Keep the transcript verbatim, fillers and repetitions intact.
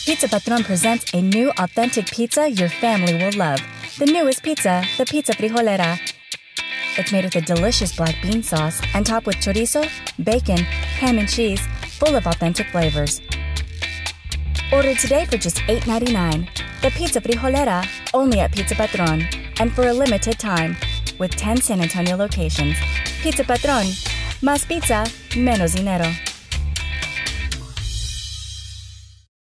Pizza Patron presents a new authentic pizza your family will love. The newest pizza, the Pizza Frijolera. It's made with a delicious black bean sauce and topped with chorizo, bacon, ham and cheese, full of authentic flavors. Order today for just eight ninety-nine. The Pizza Frijolera, only at Pizza Patron, and for a limited time, with ten San Antonio locations. Pizza Patron, más pizza, menos dinero.